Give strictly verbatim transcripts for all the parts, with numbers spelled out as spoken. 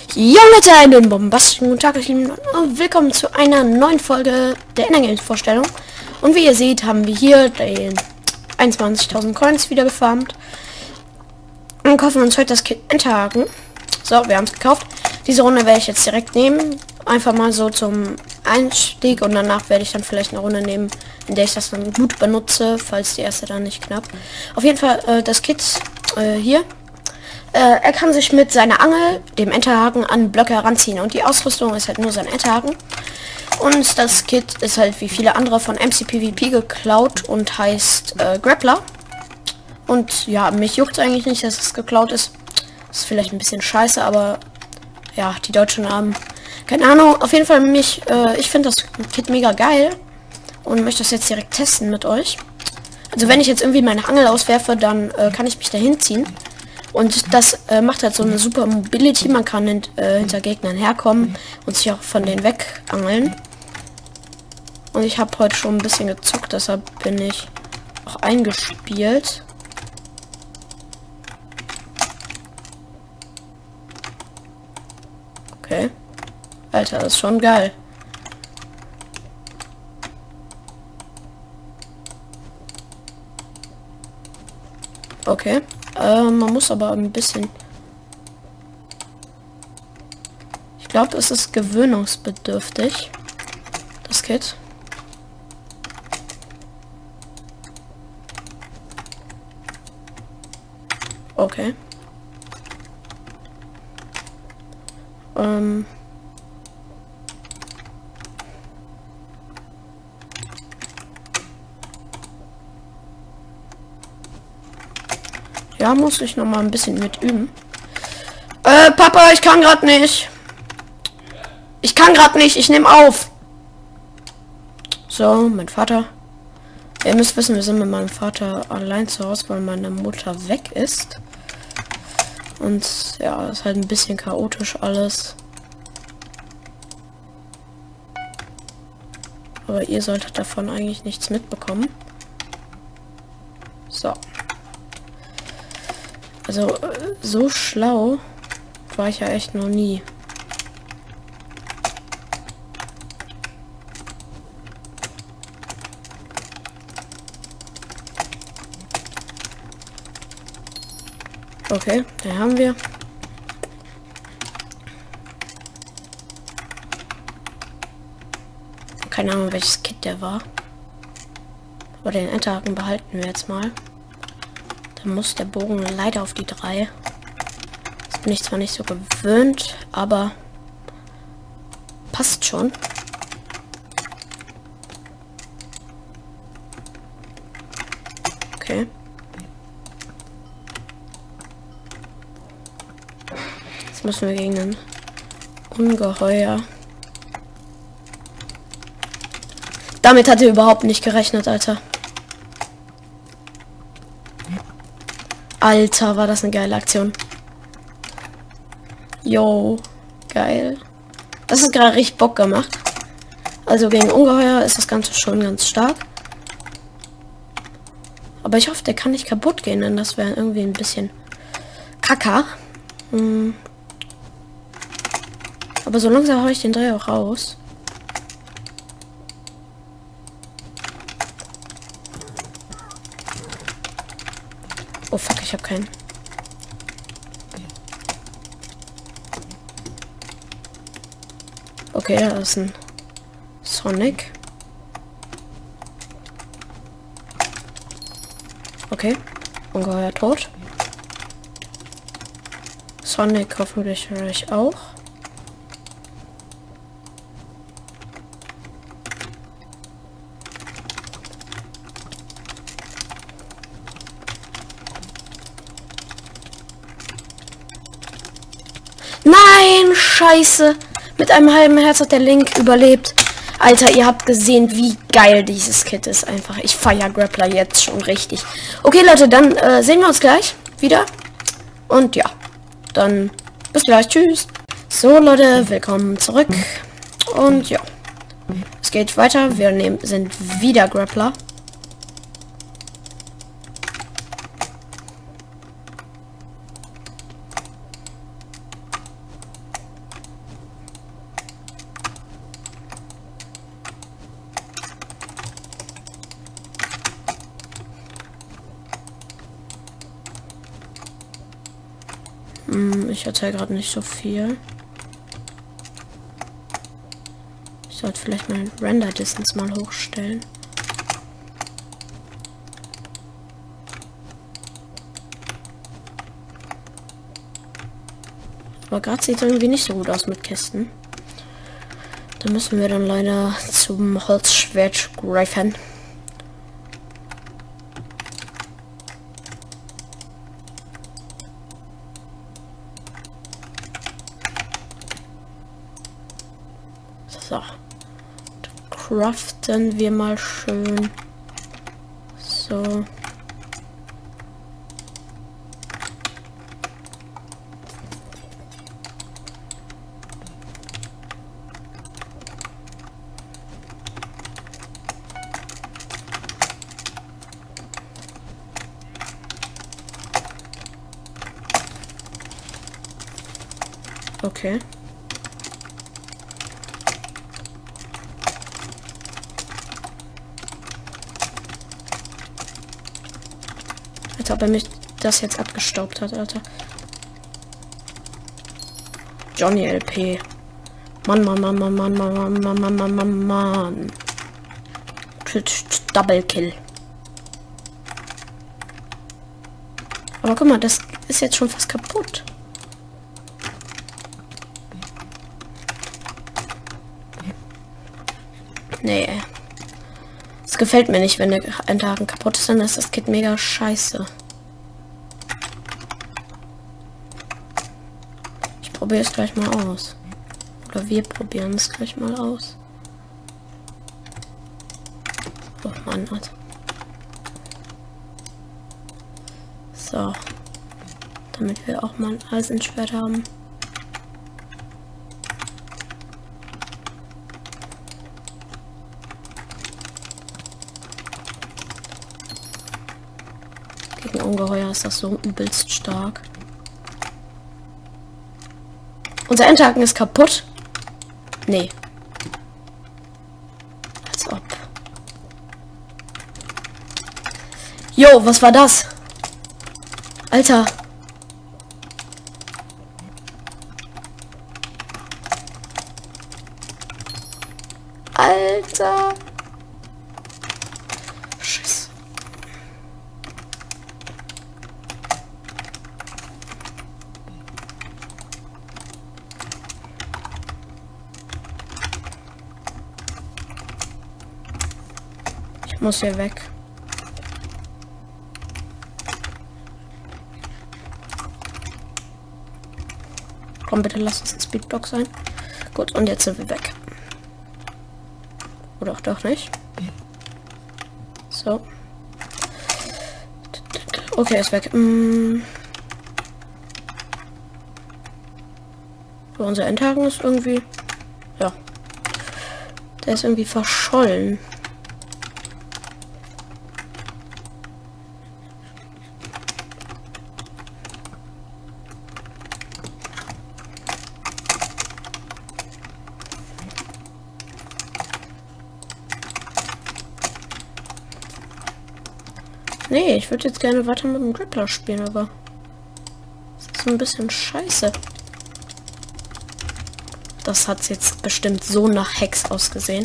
Jo Leute, einen bombastischen guten Tag, ich lieben und willkommen zu einer neuen Folge der Endergames Vorstellung. Und wie ihr seht, haben wir hier den einundzwanzigtausend Coins wieder gefarmt und kaufen uns heute das Kit Enterhaken. So, wir haben es gekauft. Diese Runde werde ich jetzt direkt nehmen, einfach mal so zum Einstieg, und danach werde ich dann vielleicht eine Runde nehmen, in der ich das dann gut benutze, falls die erste dann nicht knappt. Auf jeden Fall äh, das Kit äh, hier. Äh, er kann sich mit seiner Angel, dem Enterhaken, an Blöcke heranziehen, und die Ausrüstung ist halt nur sein Enterhaken. Und das Kit ist halt wie viele andere von M C P V P geklaut und heißt äh, Grappler. Und ja, mich juckt eigentlich nicht, dass es geklaut ist. Ist vielleicht ein bisschen scheiße, aber ja, die deutschen Namen, keine Ahnung. Auf jeden Fall mich, äh, ich finde das Kit mega geil und möchte das jetzt direkt testen mit euch. Also wenn ich jetzt irgendwie meine Angel auswerfe, dann äh, kann ich mich dahin ziehen. Und das äh, macht halt so eine super Mobility. Man kann hint, äh, hinter Gegnern herkommen und sich auch von denen wegangeln. Und ich habe heute schon ein bisschen gezockt, deshalb bin ich auch eingespielt. Okay. Alter, das ist schon geil. Okay. Äh, man muss aber ein bisschen... Ich glaube, es ist gewöhnungsbedürftig, das Kit. Okay. Ähm... Ja, muss ich noch mal ein bisschen mit üben. Äh, Papa, ich kann gerade nicht. Ich kann gerade nicht. Ich nehme auf. So, mein Vater. Ihr müsst wissen, wir sind mit meinem Vater allein zu Hause, weil meine Mutter weg ist. Und ja, ist halt ein bisschen chaotisch alles. Aber ihr solltet davon eigentlich nichts mitbekommen. So. Also, so schlau war ich ja echt noch nie. Okay, da haben wir. Keine Ahnung, welches Kit der war. Aber den Enterhaken behalten wir jetzt mal. Dann muss der Bogen leider auf die drei. Das bin ich zwar nicht so gewöhnt, aber passt schon. Okay. Jetzt müssen wir gegen ein Ungeheuer. Damit hat er überhaupt nicht gerechnet, Alter. Alter, war das eine geile Aktion. Jo, geil. Das ist gerade richtig Bock gemacht. Also gegen Ungeheuer ist das Ganze schon ganz stark. Aber ich hoffe, der kann nicht kaputt gehen, denn das wäre irgendwie ein bisschen kacker. Hm. Aber so langsam haue ich den Dreh auch raus. Oh fuck, ich habe keinen. Okay, da ist ein Sonic. Okay, Ungeheuer tot. Sonic hoffentlich höre ich auch. Nein, scheiße. Mit einem halben Herz hat der Link überlebt. Alter, ihr habt gesehen, wie geil dieses Kit ist einfach. Ich feiere Grappler jetzt schon richtig. Okay, Leute, dann äh, sehen wir uns gleich wieder. Und ja, dann bis gleich. Tschüss. So, Leute, willkommen zurück. Und ja, es geht weiter. Wir nehmen, sind wieder Grappler. Ähm, ich erzähle gerade nicht so viel. Ich sollte vielleicht meinen Render Distance mal hochstellen. Aber gerade sieht es irgendwie nicht so gut aus mit Kisten. Da müssen wir dann leider zum Holzschwert greifen. So. Craften wir mal schön. So. Okay. Als ob er mich das jetzt abgestaubt hat, Alter. Johnny L P. Mann, Mann, Mann, Mann, Mann, Mann, Mann, Mann, Mann, Mann, Mann, Mann. Double Kill. Aber guck mal, das ist jetzt schon fast kaputt. Nee. Es gefällt mir nicht, wenn der Endhaken kaputt ist, dann ist das Kit mega scheiße. Ich probiere es gleich mal aus. Oder wir probieren es gleich mal aus. Oh Mann, Alter. So. Damit wir auch mal ein Eisenschwert haben. Gegen Ungeheuer ist das so übelst stark. Unser Endhaken ist kaputt. Nee. Als ob. Jo, was war das? Alter. Alter. Scheiße. Ich muss hier weg. Komm, bitte lass uns ein Speedblock sein. Gut, und jetzt sind wir weg. Oder auch doch nicht. So. Okay, ist weg. Mm. So, unser Endhaken ist irgendwie... Ja. Der ist irgendwie verschollen. Nee, ich würde jetzt gerne weiter mit dem Grappler spielen, aber das ist ein bisschen scheiße. Das hat jetzt bestimmt so nach Hex ausgesehen.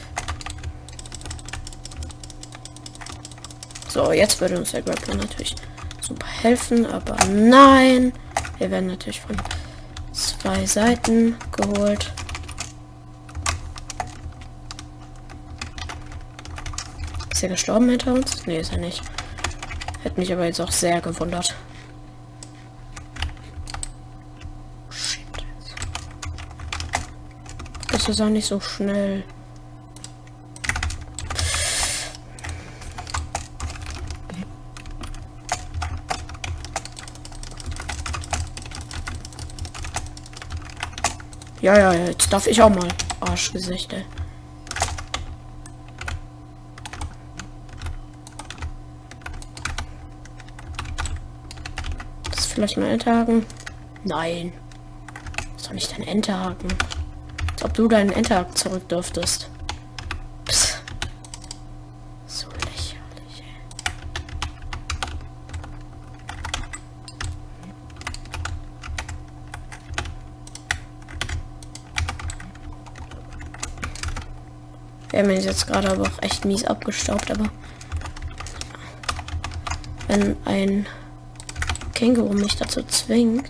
So, jetzt würde uns der Grappler natürlich super helfen, aber nein. Wir werden natürlich von zwei Seiten geholt. Ist er gestorben hinter uns? Nee, ist er nicht. Hätte mich aber jetzt auch sehr gewundert. Shit. Das ist auch nicht so schnell. Ja, ja, jetzt darf ich auch mal. Arschgesicht, ey. Vielleicht mal Endhaken? Nein. Das ist doch nicht dein Endhaken. Als ob du deinen Endhaken zurück dürftest. Psst. So lächerlich, ey. Wir haben ihn jetzt gerade aber auch echt mies abgestaubt, aber wenn ein Känguru mich dazu zwingt,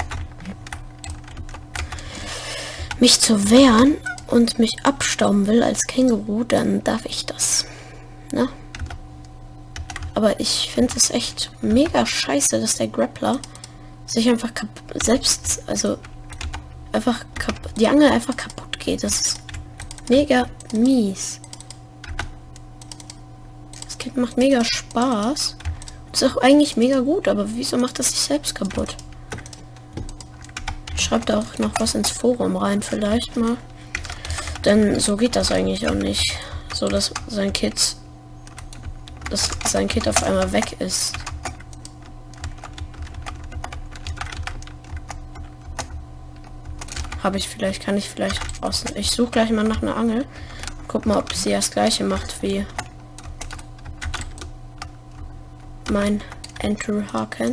mich zu wehren und mich abstauben will als Känguru, dann darf ich das. Ne? Aber ich finde es echt mega scheiße, dass der Grappler sich einfach selbst, also einfach die Angel einfach kaputt geht. Das ist mega mies. Das Kind macht mega Spaß. Ist auch eigentlich mega gut, aber wieso macht das sich selbst kaputt? Schreibt auch noch was ins Forum rein, vielleicht mal. Denn so geht das eigentlich auch nicht. So, dass sein Kind, dass sein Kind auf einmal weg ist. Habe ich vielleicht, kann ich vielleicht aus. Ich suche gleich mal nach einer Angel. Guck mal, ob sie das gleiche macht wie mein Enterhaken.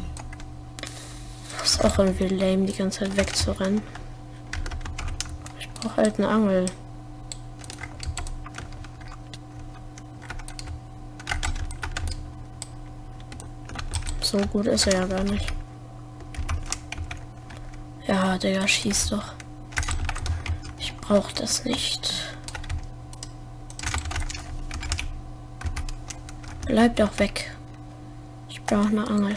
Ist auch irgendwie lame, die ganze Zeit wegzurennen. Ich brauche halt eine Angel. So gut ist er ja gar nicht. Ja, Digga, schieß doch. Ich brauche das nicht. Bleib doch weg. Ich brauche eine Angel.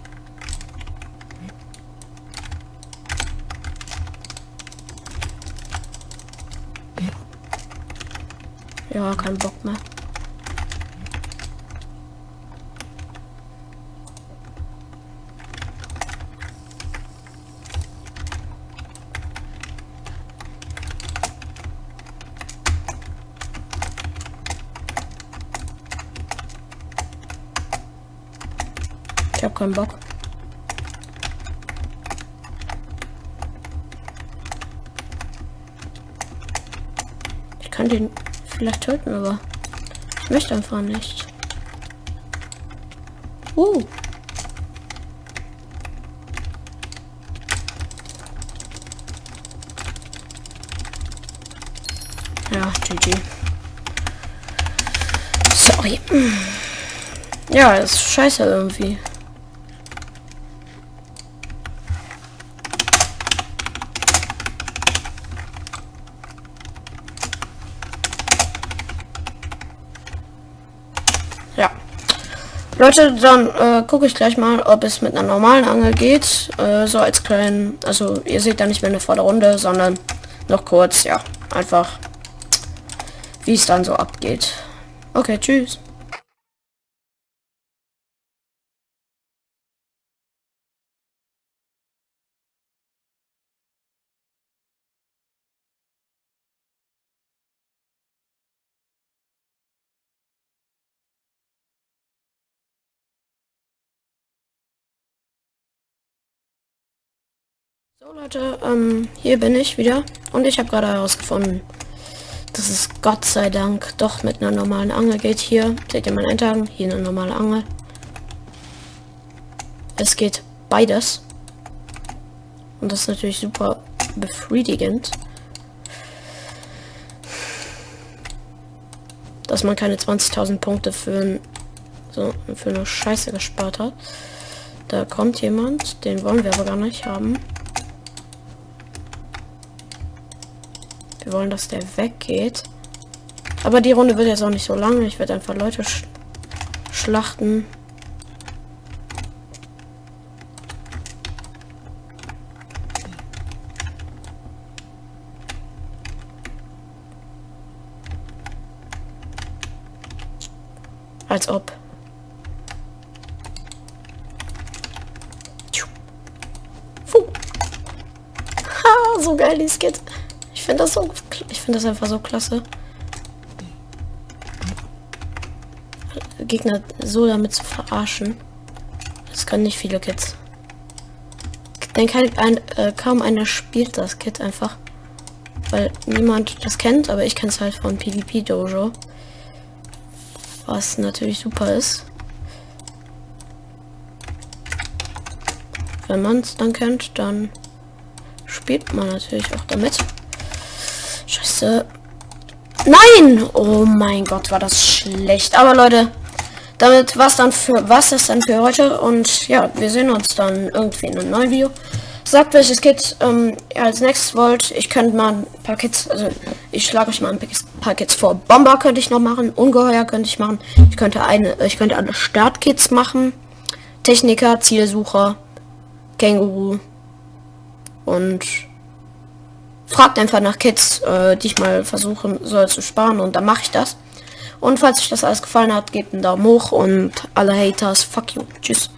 Ja, kein Bock mehr. Ich hab keinen Bock. Ich kann den vielleicht töten, aber ich möchte einfach nicht. Uh. Ja, G G. Sorry. Ja, das ist scheiße irgendwie. Ja. Leute, dann äh, gucke ich gleich mal, ob es mit einer normalen Angel geht. Äh, so als kleinen, also ihr seht da nicht mehr eine Vorderrunde, sondern noch kurz, ja, einfach wie es dann so abgeht. Okay, tschüss. So Leute, ähm, hier bin ich wieder und ich habe gerade herausgefunden, dass es Gott sei Dank doch mit einer normalen Angel geht. Hier seht ihr meinen Endhaken, hier eine normale Angel. Es geht beides und das ist natürlich super befriedigend, dass man keine zwanzigtausend Punkte für, so, für eine Scheiße gespart hat. Da kommt jemand, den wollen wir aber gar nicht haben. Wir wollen, dass der weggeht. Aber die Runde wird jetzt auch nicht so lang. Ich werde einfach Leute sch schlachten. Als ob. Puh. Ha, so geil die Skit. Ich finde das so, ich finde das einfach so klasse. Gegner so damit zu verarschen. Das können nicht viele Kids. Denn kein, ein, äh, kaum einer spielt das Kit einfach. Weil niemand das kennt, aber ich kenne es halt von PvP Dojo. Was natürlich super ist. Wenn man es dann kennt, dann spielt man natürlich auch damit. Scheiße. Nein! Oh mein Gott, war das schlecht. Aber Leute, damit war's dann für was ist dann für heute. Und ja, wir sehen uns dann irgendwie in einem neuen Video. Sagt, welches Kit ähm, ihr als nächstes wollt. Ich könnte mal ein paar Kits, also ich schlage euch mal ein paar Kits vor. Bomber könnte ich noch machen, Ungeheuer könnte ich machen. Ich könnte eine, ich könnte alle Startkits machen. Techniker, Zielsucher, Känguru und fragt einfach nach Kits, äh, die ich mal versuchen soll zu sparen, und dann mache ich das. Und falls euch das alles gefallen hat, gebt einen Daumen hoch und alle Haters, fuck you, tschüss.